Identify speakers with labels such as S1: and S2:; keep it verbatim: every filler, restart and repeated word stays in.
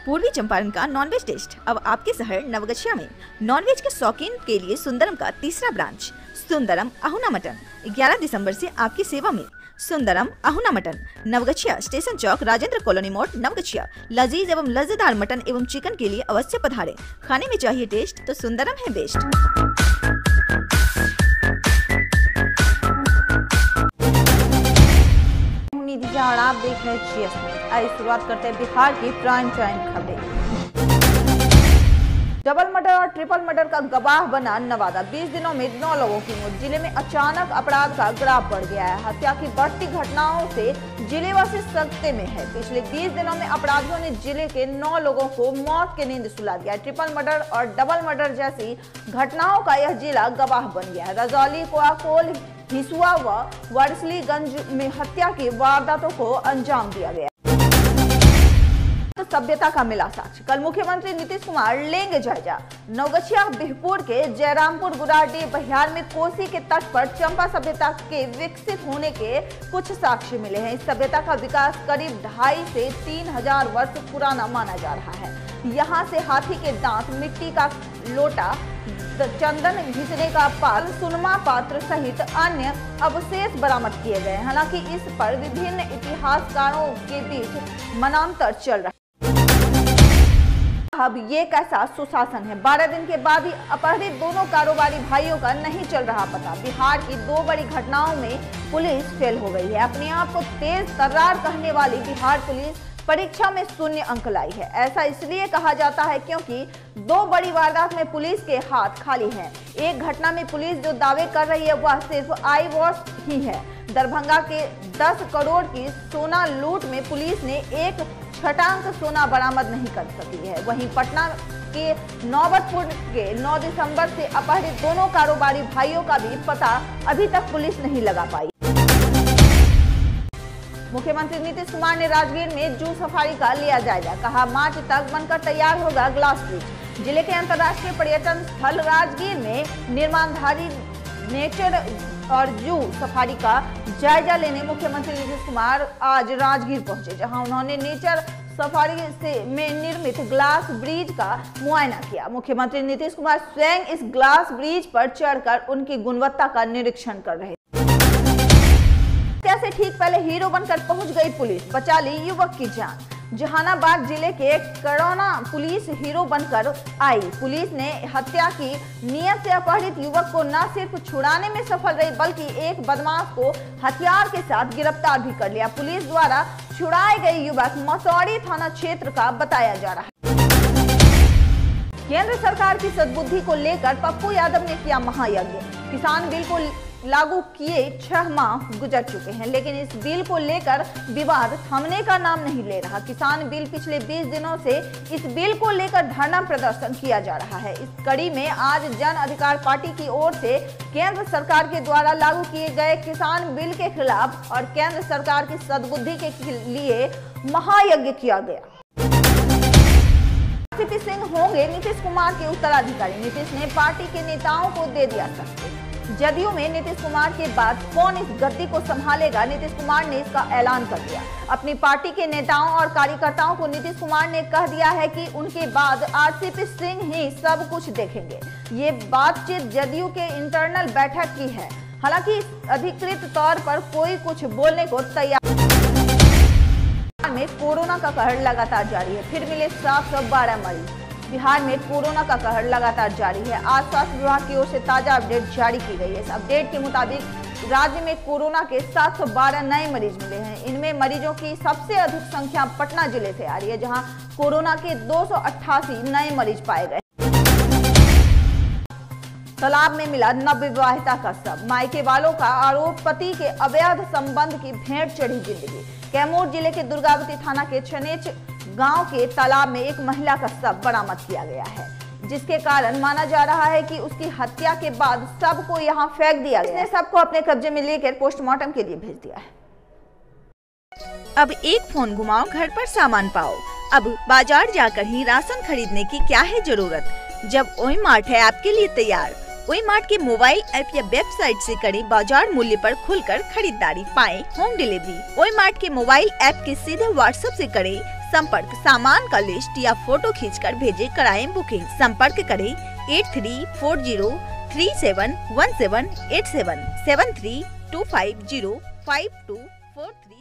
S1: पूर्वी चंपारण का nonveg test अब आपके शहर नवगछिया में। नॉनवेज के शौकीन के लिए सुंदरम का तीसरा ब्रांच सुंदरम अहुना मटन ग्यारह दिसंबर से आपकी सेवा में। Sundaram Ahuna mutton, Navgachhia station Chowk, Rajendra colony मोड़, नवगछिया। लजीज एवं लज्जेदार मटन एवं चिकन के लिए अवश्य पधारें। खाने में चाहिए टेस्ट तो सुंदरम है बेस्ट।
S2: आप देख रहे हैं। आइए शुरुआत करते हैं बिहार की प्राइम टाइम खबरें। डबल मर्डर और ट्रिपल मर्डर का गवाह बना नवादा। बीस दिनों में नौ लोगों की मौत। जिले में अचानक अपराध का ग्राफ बढ़ गया है। हत्या की बढ़ती घटनाओं से जिलेवासी सख्ते में है। पिछले बीस दिनों में अपराधियों ने जिले के नौ लोगों को मौत की नींद सुला दिया। ट्रिपल मर्डर और डबल मर्डर जैसी घटनाओं का यह जिला गवाह बन गया है। रजौली, कोआकोल, हिसुआ व वर्सलीगंज में हत्या की वारदातों को अंजाम दिया गया। तो सभ्यता का मिला साक्ष्य। कल मुख्यमंत्री नीतीश कुमार लेंगे जायजा। नवगछिया बिहपुर के जयरामपुर गुराडी बहियार में कोसी के तट पर चंपा सभ्यता के विकसित होने के कुछ साक्ष्य मिले हैं। इस सभ्यता का विकास करीब ढाई से तीन हजार वर्ष पुराना माना जा रहा है। यहाँ से हाथी के दांत, मिट्टी का लोटा, चंदन घिसने का पात्र, सुनमा पात्र सहित अन्य अवशेष बरामद किए गए। हालांकि इस पर विभिन्न इतिहासकारों के बीच मनांतर चल रहा है। अब ये कैसा सुशासन है। बारह दिन के बाद ही अपहरित दोनों कारोबारी भाइयों का नहीं चल रहा पता। बिहार की दो बड़ी घटनाओं में पुलिस फेल हो गई है। अपने आप को तेज तर्रार कहने वाली बिहार पुलिस परीक्षा में शून्य अंक लाई है। ऐसा इसलिए कहा जाता है क्योंकि दो बड़ी वारदात में पुलिस के हाथ खाली हैं। एक घटना में पुलिस जो दावे कर रही है वह सिर्फ आई वॉश ही है। दरभंगा के दस करोड़ की सोना लूट में पुलिस ने एक छटांक सोना बरामद नहीं कर सकी है। वहीं पटना के नौबतपुर के नौ दिसंबर से अपहरित दोनों कारोबारी भाइयों का भी पता अभी तक पुलिस नहीं लगा पाई। मुख्यमंत्री नीतीश कुमार ने राजगीर में जू सफारी का लिया जायजा। कहा मार्च तक बनकर तैयार होगा ग्लास ब्रिज। जिले के अंतर्राष्ट्रीय पर्यटन स्थल राजगीर में निर्माणाधीन नेचर और जू सफारी का जायजा लेने मुख्यमंत्री नीतीश कुमार आज राजगीर पहुंचे, जहां उन्होंने नेचर सफारी से में निर्मित ग्लास ब्रिज का मुआयना किया। मुख्यमंत्री नीतीश कुमार स्वयं इस ग्लास ब्रिज पर चढ़कर उनकी गुणवत्ता का निरीक्षण कर रहे थे। से ठीक पहले हीरो बनकर पहुंच गई पुलिस, बचा ली युवक की जान। जहानाबाद जिले के कड़ौना पुलिस हीरो बनकर आई। पुलिस ने हत्या की नियत से अपहरित युवक को न सिर्फ छुड़ाने में सफल रही बल्कि एक बदमाश को हथियार के साथ गिरफ्तार भी कर लिया। पुलिस द्वारा छुड़ाए गए युवक मसौड़ी थाना क्षेत्र का बताया जा रहा है। केंद्र सरकार की सद्बुद्धि को लेकर पप्पू यादव ने किया महायज्ञ। किसान बिल को लागू किए छह माह गुजर चुके हैं, लेकिन इस बिल को लेकर विवाद थमने का नाम नहीं ले रहा। किसान बिल पिछले बीस दिनों से इस बिल को लेकर धरना प्रदर्शन किया जा रहा है। इस कड़ी में आज जन अधिकार पार्टी की ओर से केंद्र सरकार के द्वारा लागू किए गए किसान बिल के खिलाफ और केंद्र सरकार की सद्बुद्धि के लिए महायज्ञ किया गया। सीपी सिंह होंगे नीतीश कुमार के उत्तराधिकारी। नीतीश ने पार्टी के नेताओं को दे दिया शक्ति। जदयू में नीतीश कुमार के बाद कौन इस गद्दी को संभालेगा, नीतीश कुमार ने इसका ऐलान कर दिया। अपनी पार्टी के नेताओं और कार्यकर्ताओं को नीतीश कुमार ने कह दिया है कि उनके बाद आरसीपी सिंह ही सब कुछ देखेंगे। ये बातचीत जदयू के इंटरनल बैठक की है। हालांकि अधिकृत तौर पर कोई कुछ बोलने को तैयार में कोरोना का कहर लगातार जारी है। फिर मिले सात सौ बारह मरीज। बिहार में कोरोना का कहर लगातार जारी है। आज स्वास्थ्य विभाग की ओर से ताजा अपडेट जारी की गई है। इस अपडेट के मुताबिक राज्य में कोरोना के सात सौ बारह नए मरीज मिले हैं। इनमें मरीजों की सबसे अधिक संख्या पटना जिले से आ रही है, जहां कोरोना के दो सौ अट्ठासी नए मरीज पाए गए। तालाब में मिला नवविवाहिता का शव। मायके वालों का आरोप, पति के अवैध संबंध की भेंट चढ़ी जिंदगी। कैमूर जिले के दुर्गावती थाना के छनेच गांव के तालाब में एक महिला का शव बरामद किया गया है, जिसके कारण माना जा रहा है कि उसकी हत्या के बाद शव को यहां फेंक दिया गया। इसने शव को अपने कब्जे में लेकर पोस्टमार्टम के लिए भेज दिया है।
S1: अब एक फोन घुमाओ, घर पर सामान पाओ। अब बाजार जाकर ही राशन खरीदने की क्या है जरूरत, जब ओई मार्ट है आपके लिए तैयार। ओई मार्ट के मोबाइल ऐप या वेबसाइट से करें बाजार मूल्य पर खुलकर खरीदारी, पाएं होम डिलीवरी। ओई मार्ट के मोबाइल ऐप के सीधे व्हाट्सएप से करें संपर्क सामान का लिस्ट या फोटो खींचकर भेजे, कराएं बुकिंग। संपर्क करें eight three four zero three seven one seven eight seven seven three two five zero five two four three.